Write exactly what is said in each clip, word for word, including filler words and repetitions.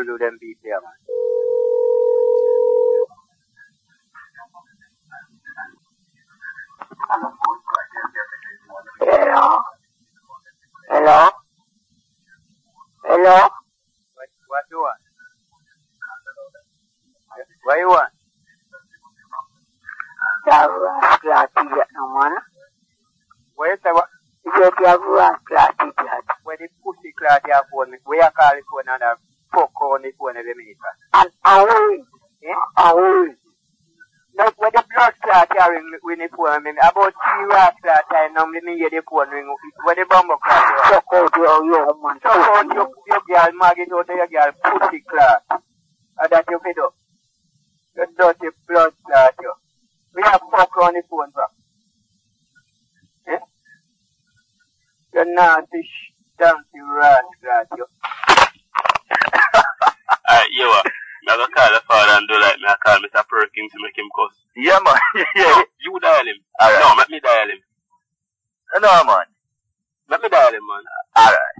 will do them beat there, man. Hello? Hello? Hello? What, what you want? What you want? That rascal idiot, no man. What you say, what? You get your rascal idiot. When the pussy clot your phone, where you call the phone and a fuck on the phone every minute, man? And ahoy. Eh? Ahoy. No, when the blood clot you ring with the phone, I mean, about three rascal time, now me hear the phone ring, when the bomb clot you ring. Fuck out your, your man. So out your, your girl, maggot out of your girl, pussy clot. And that you fed up. You dirty blood clot you. We have fuck on the phone, bro. Eh? You naughty, dirty rascal you. Alright, you are. I'm going to call the father and do like me. I call Mister Perkins to make him cuss. Yeah, man. Yeah. You dial him. Alright. No, let me dial him. No, man. Let me dial him, man. Alright.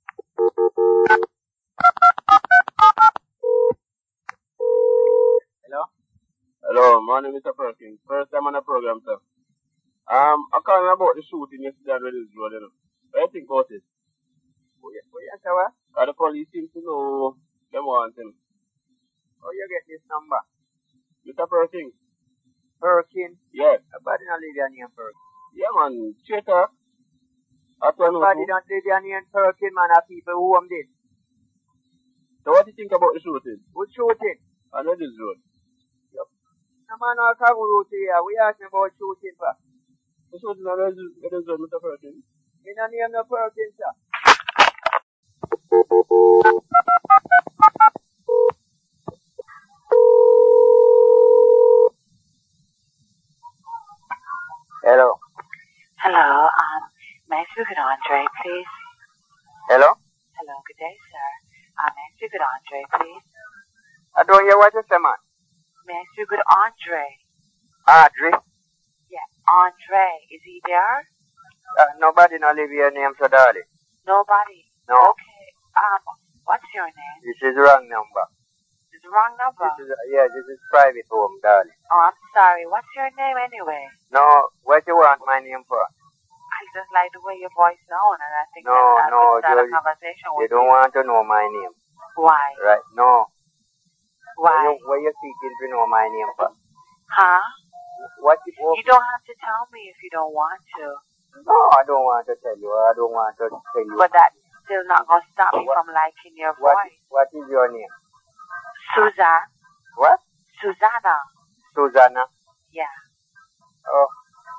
Hello? Hello, my name is Mister Perkins. First time on the program, sir. Um, I'm calling about the shooting yesterday on Reddy's Road, you know. What do you think about it? What you, what you say, what? Uh, the police seem to know them want him. How you get this number? Mister Perkins? Perkins? Yes. Nobody don't leave your name Perkins. Yeah, man. Straight up. That's what I know. Nobody don't leave your name Perkins, man. Are people who am this. So what do you think about the shooting? Who shooting? On Reddy's Road. No man, no cargo route here. We asking about shooting, sir. The shooting on Reddy's Road, Mister Perkins? Me no name no Perkins, sir. Hello. Hello, um, may I speak with Andre, please? Hello? Hello, good day, sir. Um, may I speak with Andre, please? I don't hear what you say, man. May I speak with Andre? Audrey? Yeah, Andre. Is he there? Uh, nobody no leave your name, so darling. Nobody? No. Okay, um, what's your name? This is wrong number. It's the wrong number. This is, yeah, this is private home, darling. Oh, I'm sorry. What's your name anyway? No, what you want my name for? I just like the way your voice sounds, and I think No, that I no, could start a you- conversation You with don't want to know my name. Why? Right? No. Why? Where you, where you seeking to know my name for? Huh? What you, oh, You don't have to tell me if you don't want to. No, I don't want to tell you. I don't want to tell you. But that's still not going to stop me What- from liking your What, voice. what is your name? Suzanne. What? Susanna. Susanna. Yeah. Oh,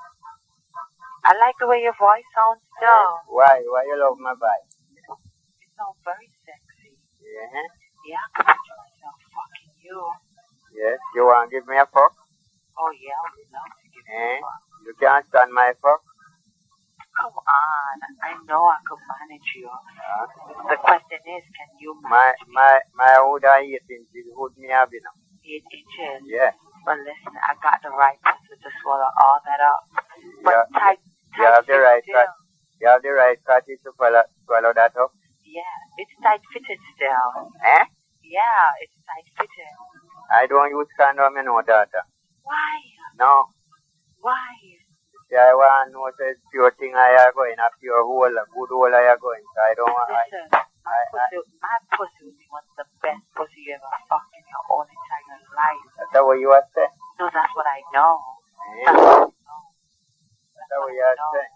I like the way your voice sounds still. why? Why you love my voice? It sounds very sexy. Yeah. Yeah, I can picture myself fucking you. Yes. You want to give me a fuck? Oh, yeah, I would love to give you Eh? a fuck. You can't stand my fuck? Come on. I know I could manage you. Huh? The question is, can you My, manage me? my, my hood are eight inches. Hood me have, you know. Eight inches. Yeah. But listen, I got the right person to swallow all that up. But Yeah. tight, You tight have the fit right still. cut. You have the right cut to swallow, swallow that up. Yeah, it's tight fitted still. Eh? Yeah, it's tight fitted. I don't use condom, you know, daughter. Why? No. Why? See, I want to know the pure thing I are going, a pure hole, a good hole I are going. So I don't want, I, Listen, my I- pussy, my pussy will be one of the best pussy you ever fucked in your whole entire life. that's the way you are saying. No, that's what I know. Eh? That's what I know. That's the way you are saying.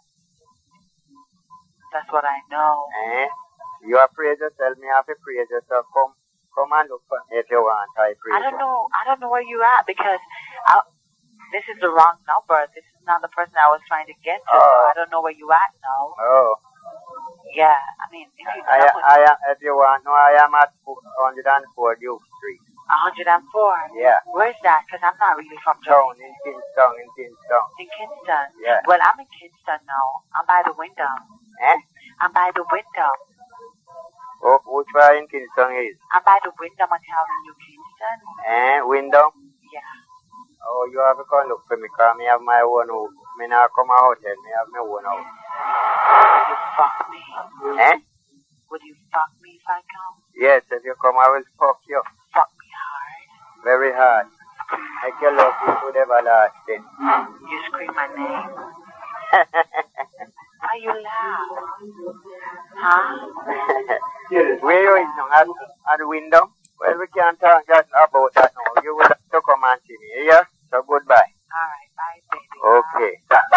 That's what I know. Eh? You are praise yourself, me have to praise yourself. Come, come and look for me if you want, I praise I don't you. know. I don't know where you're at because I, this is the wrong number. This is not the person I was trying to get to. Oh. I don't know where you at now. Oh. Yeah, I mean, if you I, know I, am, if you want, no, I am at one hundred four Duke Street. one hundred four. Yeah. Where's that? Because I'm not really from Town, Jamaica. in Kingston, in Kingston. In Kingston. Yeah. Well, I'm in Kingston now. I'm by the window. Eh? I'm by the window. Oh, which part in Kingston is? I'm by the window. I'm telling you, Kingston. Eh? Window? Yeah. Oh, you have to come look for me, because me have my own house. Me not come out hotel, me have my own house. Would you fuck me? Eh? Would you fuck me if I come? Yes, if you come, I will fuck you. Fuck me hard. Very hard. Make your love you to everlasting. You scream my name. Why you laugh? Huh? Where you is now? At, at the window? Well, we can't talk just about that now. You will have to come and see me, yeah? So goodbye. Alright, bye, baby. Okay.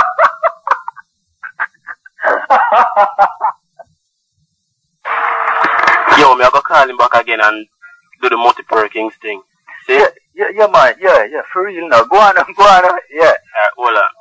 Yo, me I go call him back again and do the multi Perkins thing. See? Yeah, yeah, yeah, man. Yeah, yeah, for real now. Go on, go on. Yeah. Alright, hold on.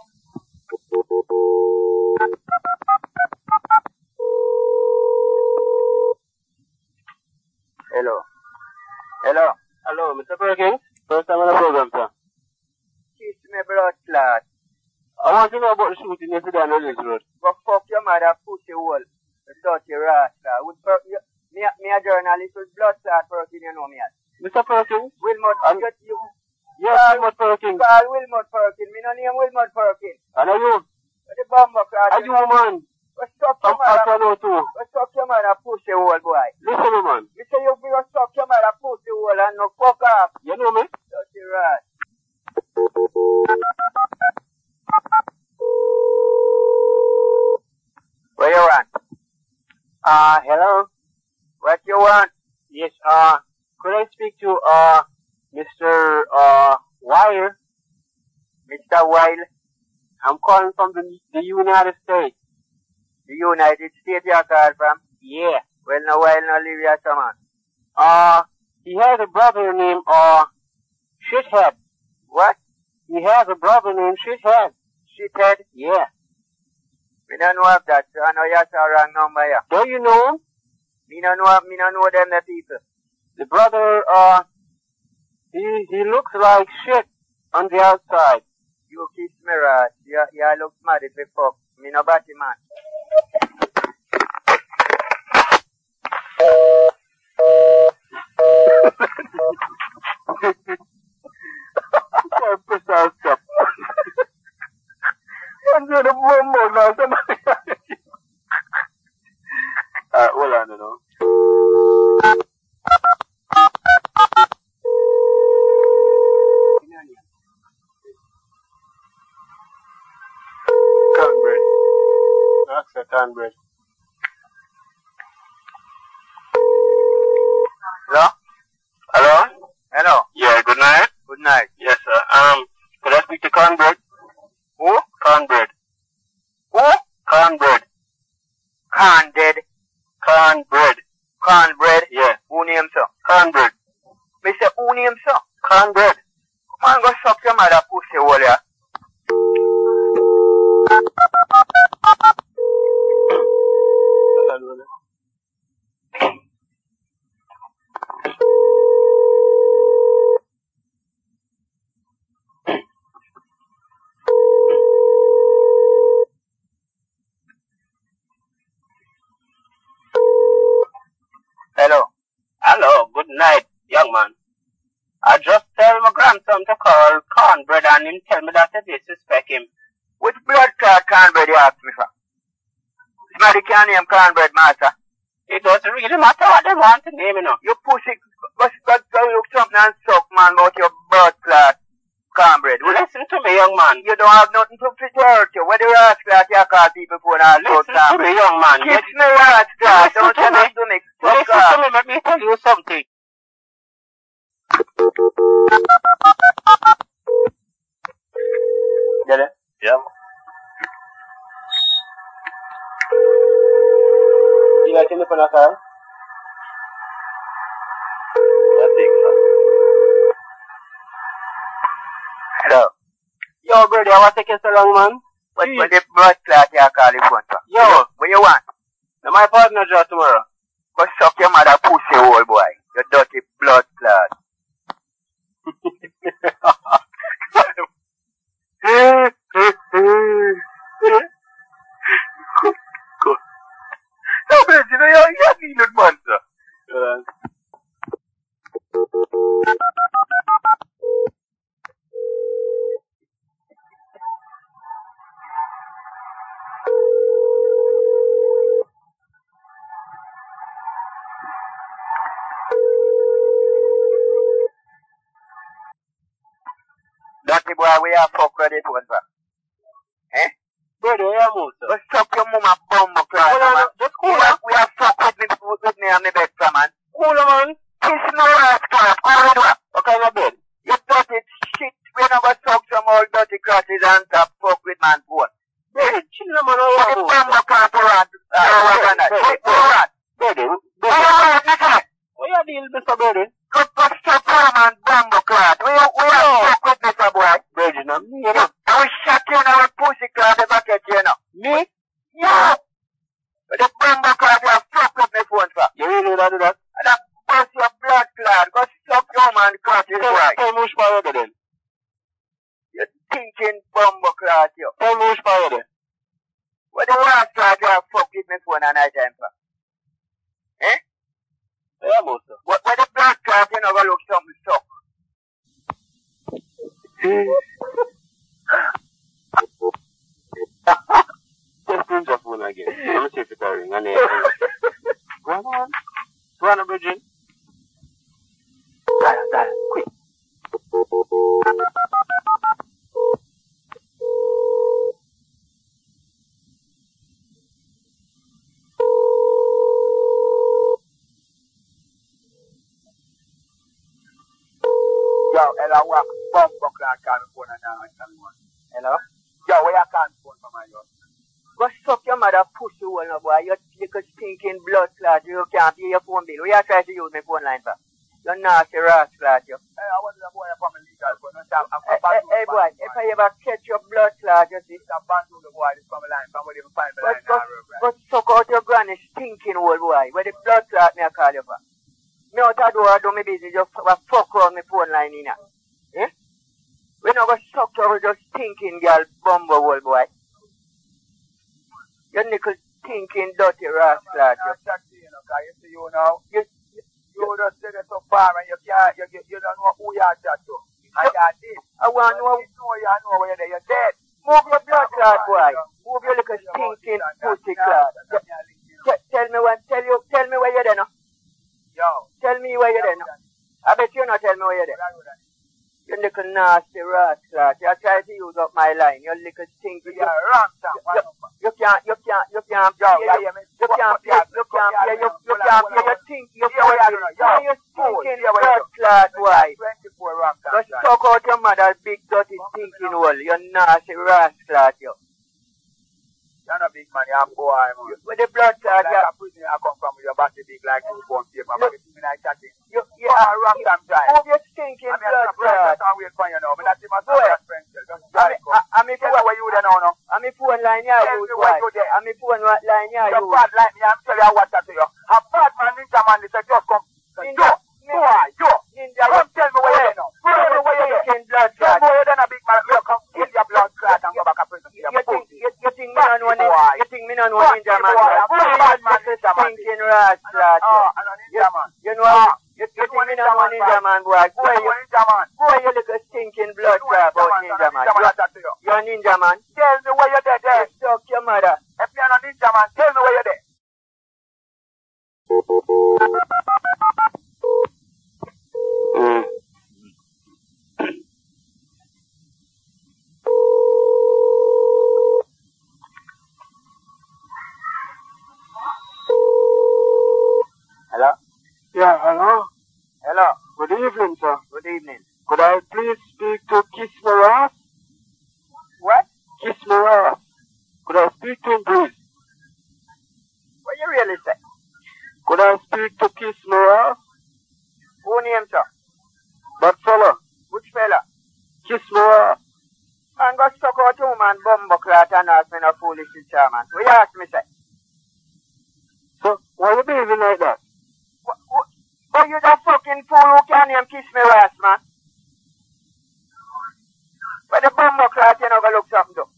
Hello. Hello. Hello, Mister Perkins. First time on the program, sir. Kiss me, blood clot. I want to know about the shooting yesterday on Ellis Road. Go fuck your mother, pussy hole. You dirty rascal. With per- you, me, me a journalist with blood clot Perkins, you know me as. Mister Perkins? Wilmot, Um, you, you, Yes, Carl- Wilmot Perkins. Carl Wilmot Perkins. Me no name Wilmot Perkins. And are you? The bomber clot. Are you, man? Go suck I'm your mother. Afro too. Go suck your mother, pussy hole, boy. Listen, me, man. Me say you go suck your mother, pussy hole, and no fuck off. You know me? Dirty rat. What you want? Uh, hello? What you want? Yes, uh, could I speak to, uh, Mister uh, Wire? Mister Wild, I'm calling from the, the United States. the United States you call from? Yeah. Well, no Wild no live here, some man. Uh, he has a brother named, uh, Shithead. What? He has a brother named Shithead. Shithead? Yeah. Me don't know of that, so I know you have a wrong number here. Don't you know him? Me don't know, me don't know them the people. The brother, uh, he, he looks like shit on the outside. You kiss me, rat. You, you look mad if you fuck. Me no batty man. Sorry, precise stuff. I'm going to boom boom now, somebody. Alright, hold on, you know. Cornbread. That's a cornbread. Hello? Hello? Hello? Yeah, good night. Good night. Yes, sir. Um, could I speak to cornbread? Who? Cornbread. Who? Cornbread. Corn dead. Cornbread. Cornbread. Yeah. Who name so? Cornbread. Me say who name so? Cornbread. Come on, go suck your mother pussy hole ya. Hello. Hello, good night, young man. I just tell my grandson to call Cornbread and him tell me that I disrespect him. Which blood clot cornbread you ask me for? Somebody can name cornbread, master. It doesn't really matter what they want to name, you know. You pussy, go, go, go look something and suck, man, about your blood clot cornbread. Well, Listen to me, young man. you don't have nothing to fit hurt you. What do you ask clot you call people for now? Listen to me, young man. Kiss me, rat clot. Listen Don't to tell me. me to me. Fuck Listen to off. me, let me tell you something. Get it? Yeah. You like anything on car? I think so. Hello. Yo, brother, what's taking so long, man? What, Jeez. what the blood clot you call it for? Yo. What you want? Now my partner draw tomorrow. Go suck your mother pussy hole, boy. You dirty blood clot. No, man, you know, you you need it, man, sir. Dirty boy, we have fuck with the phone, sir. Eh? Brother, where am I, sir? Go suck your mama bum, class, man. Just cool, We have, we have fuck with me, with me on the bed, sir, man. Cool, man. Kiss no ass, class. Cool, man. What kind of bed? You dirty shit. We never suck some old dirty crotches and top fuck with man phone. Brother, chill, man. What the bum, class, around? Brother, Brother, what you deal, Mister Brother? go go suck your man bum, class. We have, we have fuck with Mister Boy. Brother, no, me, you know. I will shut you in our pussy class the bucket, you know. Me? Yeah. But the bumbo class will fuck with my phone, sir. You really do that, do that? And I bust your blood clot. Go suck your man crotches, boy. Tell me which power then. You thinking bumbo clot, you. Tell me which power then. What the last clot you have fuck with my phone at night time, sir? Eh? Yeah, Mister. What, what the blood clot, you know, go look something suck. Just pinch your phone again. Let me see if it's a ring. And then, go on. Go on, Bridget. Dial, dial, quick. Yo, hello, what? Bumbo clot call me phone and now I tell me one. Hello? Yo, where you call me phone from my house? Go suck your mother pussy hole, no boy. You little stinking blood clot. You can't pay your phone bill. Where you try to use my phone line for? You nasty ras clot, you. Hey, I want the boy from the legal phone. Hey, hey, hey, boy, if I ever catch your blood clot, you see. I'm bound to the boy from the line. From where you find the line. Go, go suck out your granny stinking hole, boy. Where the blood clot me I call you for? Me out the door, do me business. Just fuck around my phone line in here. Eh? We not go suck your just stinking girl bumbo hole, boy. You nickel thinking dirty rascal. You see you now. You, you, you just say that so far and you can't, you, you, you don't know who you are that to. And you are dead. I want to know, you know you know where you're there. You're dead. Move your blood clot, boy. Move your little stinking pussy clot. Tell me when, tell you, tell me where you're there now. Yo. Tell me where you're there now. I bet you not tell me where you're there. You little nasty rascal. You try to use up my line. You little stinky. You wrong, you can't, you can't, you can't pay, you, you can't pay, you can't pay, you, you can't pay, you think, you can't pay, you stinking blood clot, boy. Just suck out your mother's big dirty stinking hole. You nasty rascal, you. You're not big man, you're a boy, man. With the blood clot, you're a prison, I come from your body big like two pound paper, but it's me like chatting. You, you are wrong sometimes. Move your stinking blood clot. I can't wait for you now, but that's my friend. I'm a phone where you there now, no? I'm a phone line here, you boy. I'm a phone line here, you. You're bad like me, I'm telling you what to you. A bad man, ninja man, this just come. Ninja, boy, yo. Ninja, come tell me where you now. Tell me where you there. Blood clot. Tell me where you there, a big man. Look, come kill your blood clot and go back to prison. You think, you think me no know ninja? You think me no know ninja man? Bad man, ninja man. Thinking rat clot. Oh, I'm a ninja man. You know, you think me no know ninja man, boy? Boy, you ninja man. Boy, you little stinking blood clot about ninja man. You're a ninja man. Tell me where you're there, there. You suck your mother. If you're not a ninja man, tell me where you're there. Mm. Hello? Yeah, hello? Hello? Good evening, sir. Good evening. Could I please speak to Kiss Maras? What? Kiss Maras. Could I speak to him, please? What you really say? Could I speak to Kiss Maras? Who name, sir? That fella. Which fella? Kiss Maras. Man, go suck out you, man, bumbo clot and ask me no foolish shit, man. What you ask me, say? So, why you behaving like that? What, what, what you the fucking fool who can't name Kiss me ass, man? But the bumbo clot, you know, go look something, though.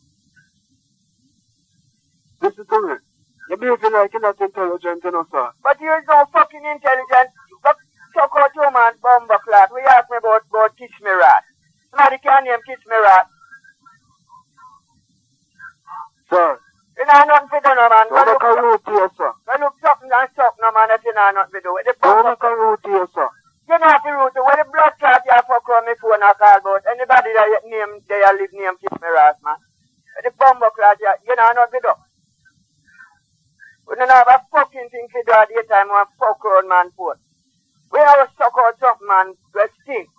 Listen to me. You behaving like you're not intelligent, you know, sir. But you're no fucking intelligent. Go suck out you, man, bumbo clot. We ask me about, about Kiss me rat. Somebody can't name Kiss me rat. Sir. You know nothing to do, no, man. Don't make a route here, sir. Go look something and something, no, man, if you know nothing to do. The Don't make a route here, sir. You know the route. Where the blood clot you fuck around me phone I call about. Anybody don't know what to do. We don't have a fucking thing to do at the time when fuck around man foot. We have a suck out something man, let's think.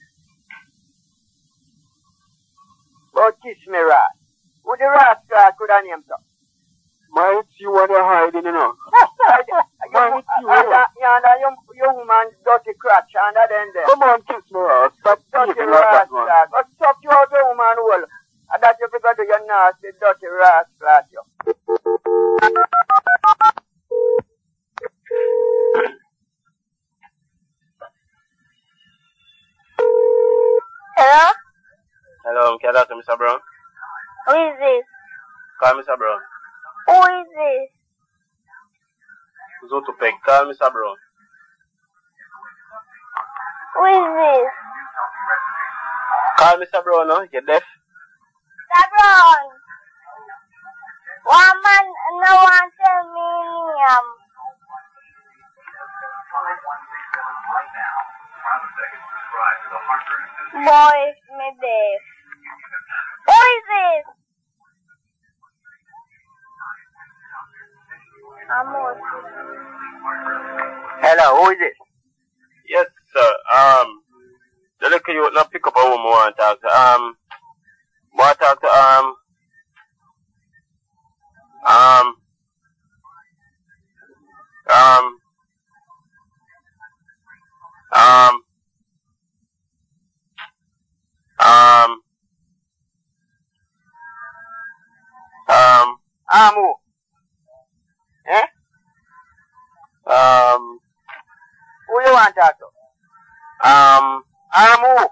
But kiss me rat. Who the rascal could have named up? Might you want to hide in, you know? Might you? Might you? Yonder young, young man, dirty crotch under them there. Come on, kiss me rat. Stop Dirty thinking like that, man. rascal. But suck you out the woman hole. And that you figure to your nasty, dirty rascal at you. Hello? Hello, can I talk to Mister Brown? Who is this? Call Mister Brown. Who is this? Who's to peg? Call Mister Brown. Who is this? Call Mister Brown, no? You're deaf? Mister Brown. One man no one tell me name. Boy, me deaf. Who is this? Amos. Hello, who is it? Yes, sir. Um, the little you not pick up a woman want to talk to. Um, want to talk to, um, um, um, um, um, um, Amu. Eh? um, Who you want to talk to? um, Amu.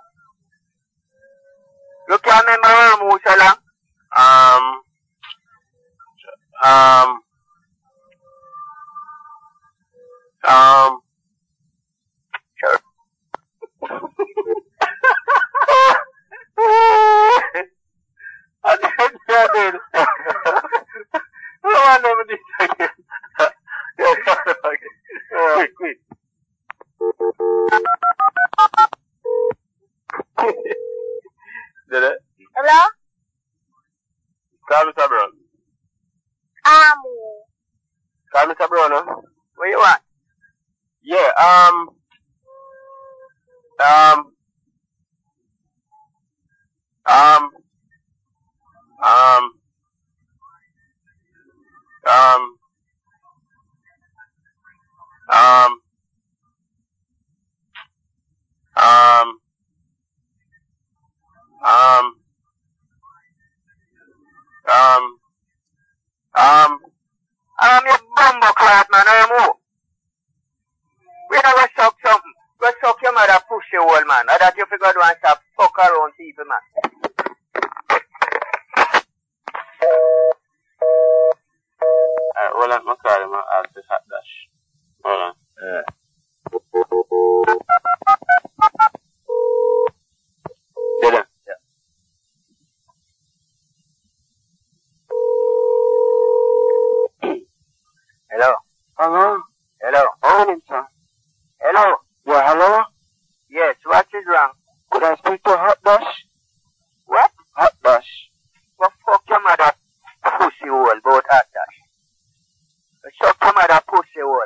You can't remember Amu so long? um, um, um, Sure. I did, I did. I want to do this again. Quick, quick. Did it? Hello? Call Mister Brown. Amu. Call Mister Brown, huh? What you want? Yeah, um, um, um, um, um, um, um, um, um, um, I'm your bumbo class, man, Amu. We never suck something. We suck your mother push your old man. Or that you figure to stop fuck around people, man. Alright, hold on, my call him, I'll ask this hot dash. Hold on. Yeah. Did it? Yeah. Hello? Hello? Hello? Morning, sir. Hello? Yeah, hello? Yes, what is wrong? Could I speak to Hot Dash? What? Hot Dash. Well, fuck your mother pussy hole about hot dash. Suck your mother pussy hole.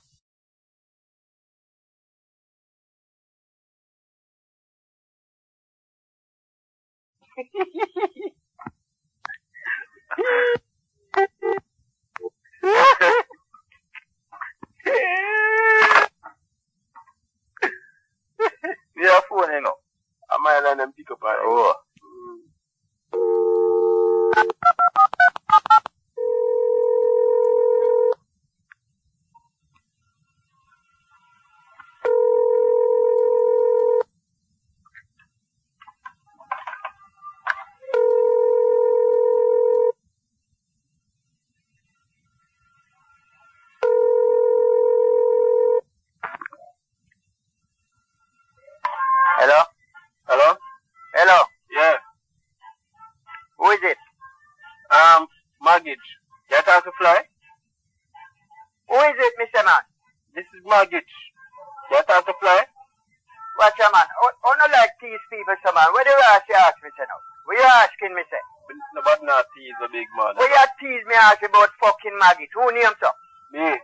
Yeah, phone, you know. I might let them pick up on it. Oh. Hello? Hello? Hello? Yeah. Who is it? Um, mortgage. You have to fly? Who is it, Mister Man? This is mortgage. You have to fly? Watch your man. Oh, oh, no like these people, sir, man. What do you ask you ask me, sir, now? What you asking me, sir? No, but not tease a big man. Well, you tease me ask about fucking Maggie. Who names her? Me.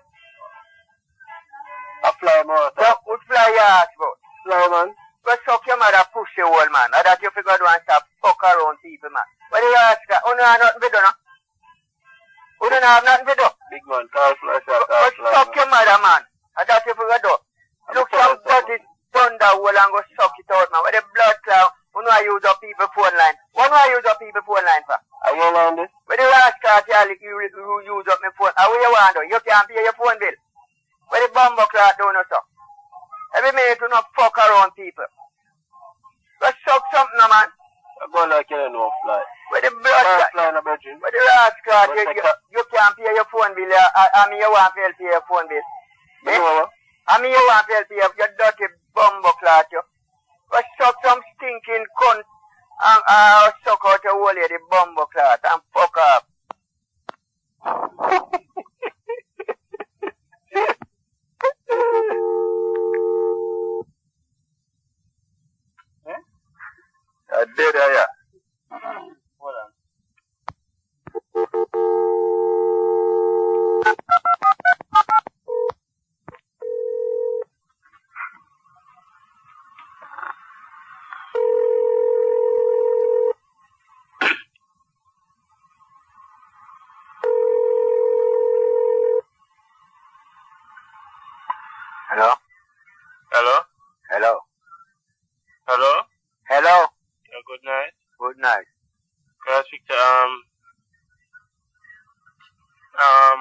I fly more. So, who fly you ask about? Fly, man. Go suck your mother push your old man. Or that you figure out and stop fuck around people, man. What do you ask her? Who don't have nothing to do, no? Who don't have nothing to do? Big man, call flash out, Go call fly. suck your mother, man. Or that you figure out. Look some dirty thunder hole and go suck it out, man. Where the blood cloud, who know I use up people phone line? What do I use up people phone line for? Are you on this? Where the last car tell you, you, you use up my phone? How you want to? You can't pay your phone bill. Where the bumbo clock don't know, so? Every minute you not fuck around people. Go suck something, no, man. I'm going like you know fly. Where the blood Can't clot, fly in a bedroom. where the last car, But you, take you, a- you can't pay your phone bill, uh, I mean you want to pay your phone bill. You Eh? know what? I mean you want to pay your, your dirty bumbo clot, you. Go suck some stinking cunt and uh, suck out your whole lady bumbo clot and fuck up. I did, yeah. Hold on. Hello? Hello? Hello? Hello? Hello? Yeah, good night. Good night. Can I speak to, um, um,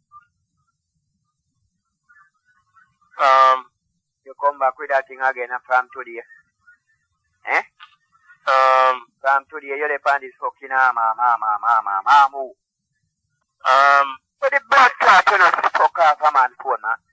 um, You come back with that thing again uh, from today. Eh? um, From today, you're the pan this fucking arm, arm, arm, arm, arm, arm, arm, um, but the blood clot, you know, fuck off a man phone, man.